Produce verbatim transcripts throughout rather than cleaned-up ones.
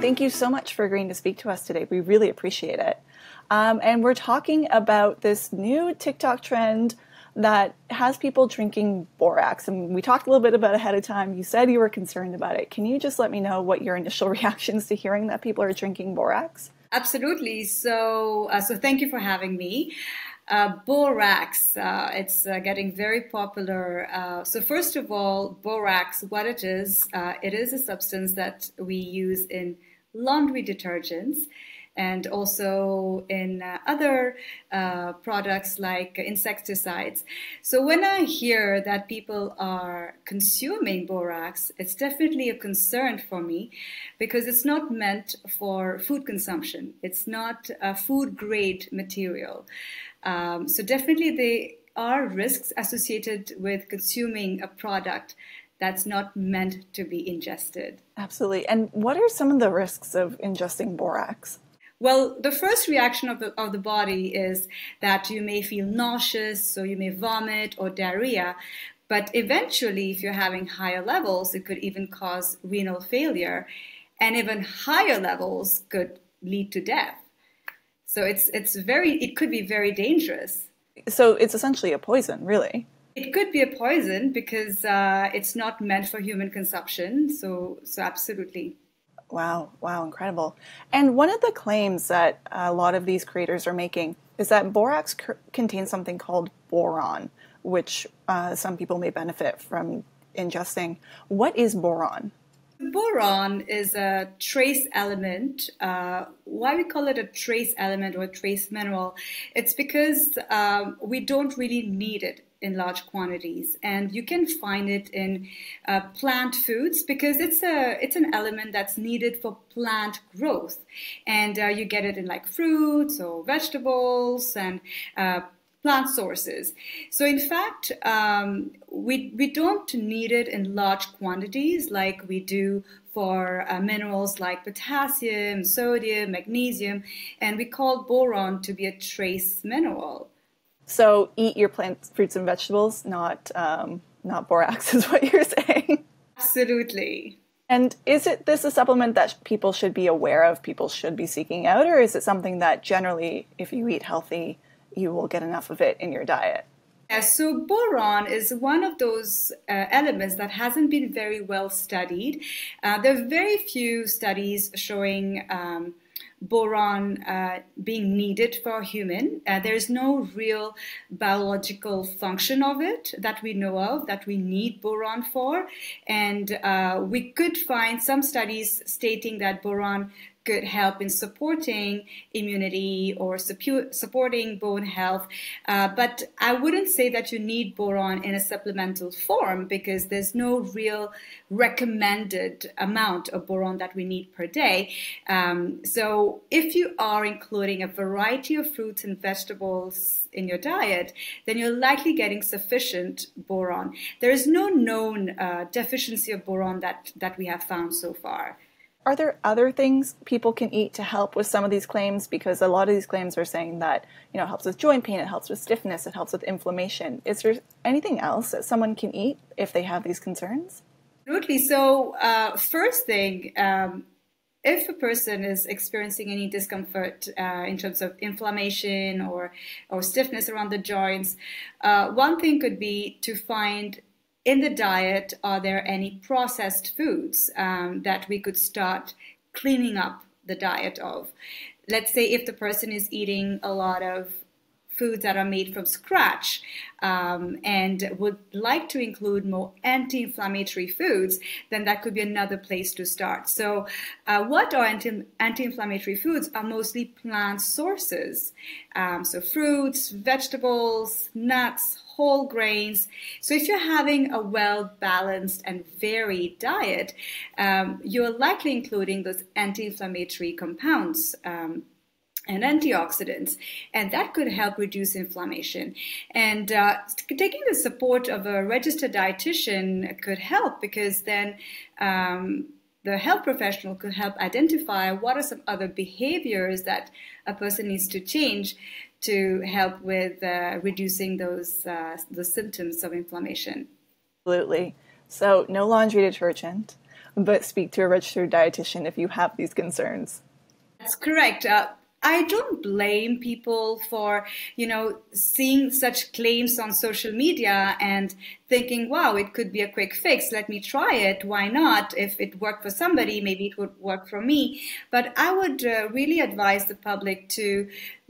Thank you so much for agreeing to speak to us today. We really appreciate it. Um, and we're talking about this new TikTok trend that has people drinking borax. And we talked a little bit about it ahead of time. You said you were concerned about it. Can you just let me know what your initial reactions to hearing that people are drinking borax? Absolutely. So, uh, so thank you for having me. Uh, borax, uh, it's uh, getting very popular. Uh, so first of all, borax, what it is, uh, it is a substance that we use in laundry detergents and also in uh, other uh, products like insecticides. So when I hear that people are consuming borax, it's definitely a concern for me because it's not meant for food consumption. It's not a food grade material. Um, so definitely there are risks associated with consuming a product that's not meant to be ingested. Absolutely. And what are some of the risks of ingesting borax? Well, the first reaction of the, of the body is that you may feel nauseous, so you may vomit or diarrhea. But eventually, if you're having higher levels, it could even cause renal failure. And even higher levels could lead to death. So it's it's very it could be very dangerous. So it's essentially a poison, really. It could be a poison because uh, it's not meant for human consumption. So so absolutely. Wow, wow, incredible. And one of the claims that a lot of these creators are making is that borax c- contains something called boron, which uh, some people may benefit from ingesting. What is boron? Boron is a trace element. Uh, why we call it a trace element or a trace mineral? It's because um, we don't really need it in large quantities, and you can find it in uh, plant foods because it's a it's an element that's needed for plant growth, and uh, you get it in like fruits or vegetables and uh, plant sources. So in fact, um, we, we don't need it in large quantities like we do for uh, minerals like potassium, sodium, magnesium, and we call boron to be a trace mineral. So eat your plant, fruits and vegetables, not, um, not borax is what you're saying. Absolutely. And is it this a supplement that people should be aware of, people should be seeking out, or is it something that generally, if you eat healthy, you will get enough of it in your diet? Yeah, so boron is one of those uh, elements that hasn't been very well studied. Uh, there are very few studies showing um, boron uh, being needed for a human. Uh, there's no real biological function of it that we know of that we need boron for. And uh, we could find some studies stating that boron could help in supporting immunity or supporting bone health. Uh, but I wouldn't say that you need boron in a supplemental form because there's no real recommended amount of boron that we need per day. Um, so if you are including a variety of fruits and vegetables in your diet, then you're likely getting sufficient boron. There is no known uh, deficiency of boron that, that we have found so far. Are there other things people can eat to help with some of these claims? Because a lot of these claims are saying that, you know, it helps with joint pain, it helps with stiffness, it helps with inflammation. Is there anything else that someone can eat if they have these concerns? Absolutely. So uh, first thing, um, if a person is experiencing any discomfort uh, in terms of inflammation or, or stiffness around the joints, uh, one thing could be to find in the diet, are there any processed foods um, that we could start cleaning up the diet of? Let's say if the person is eating a lot of foods that are made from scratch um, and would like to include more anti-inflammatory foods, then that could be another place to start. So uh, what are anti- anti-inflammatory foods are mostly plant sources. Um, so fruits, vegetables, nuts, whole grains. So if you're having a well-balanced and varied diet, um, you're likely including those anti-inflammatory compounds um, and antioxidants, and that could help reduce inflammation. And uh, taking the support of a registered dietitian could help because then um, the health professional could help identify what are some other behaviors that a person needs to change to help with uh, reducing those uh, the symptoms of inflammation. Absolutely. So no laundry detergent. but speak to a registered dietitian if you have these concerns. That's correct. Uh, I don't blame people for, you know, seeing such claims on social media and thinking, wow, it could be a quick fix. Let me try it. Why not? If it worked for somebody, maybe it would work for me. But I would uh, really advise the public to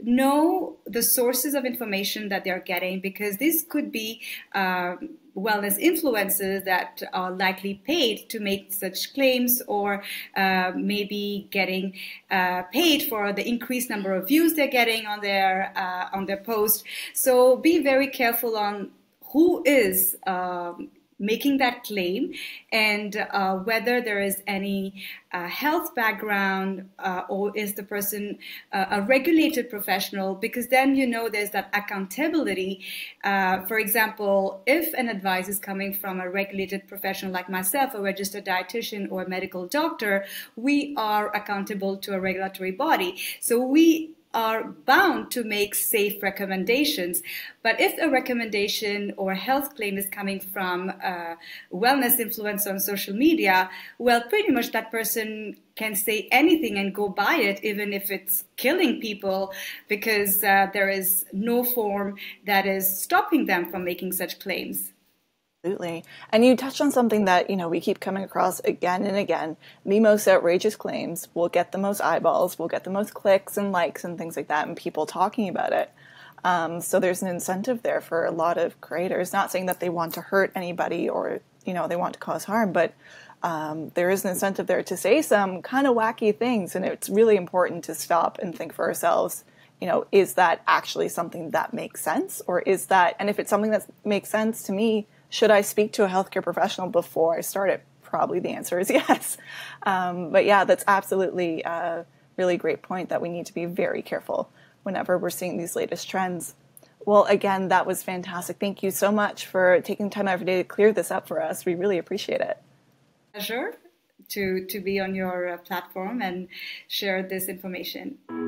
know the sources of information that they're getting, because this could be uh, wellness influencers that are likely paid to make such claims, or uh, maybe getting uh, paid for the increased number of views they're getting on their uh, on their post. So be very careful on who is um, making that claim, and uh, whether there is any uh, health background, uh, or is the person uh, a regulated professional, because then you know there's that accountability. Uh, for example, if an advice is coming from a regulated professional like myself, a registered dietitian or a medical doctor, we are accountable to a regulatory body. So we are bound to make safe recommendations. But if a recommendation or health claim is coming from a wellness influencer on social media, well, pretty much that person can say anything and go buy it, even if it's killing people, because uh, there is no form that is stopping them from making such claims. Absolutely. And you touched on something that, you know, we keep coming across again and again. The most outrageous claims will get the most eyeballs, will get the most clicks and likes and things like that, and people talking about it. Um, so there's an incentive there for a lot of creators, not saying that they want to hurt anybody or, you know, they want to cause harm, but um, there is an incentive there to say some kind of wacky things. And it's really important to stop and think for ourselves, you know, is that actually something that makes sense? Or is that, and if it's something that makes sense to me, should I speak to a healthcare professional before I start it? Probably the answer is yes. Um, but yeah, that's absolutely a really great point, that we need to be very careful whenever we're seeing these latest trends. Well, again, that was fantastic. Thank you so much for taking time out of your day to clear this up for us. We really appreciate it. Pleasure to, to be on your uh, platform and share this information.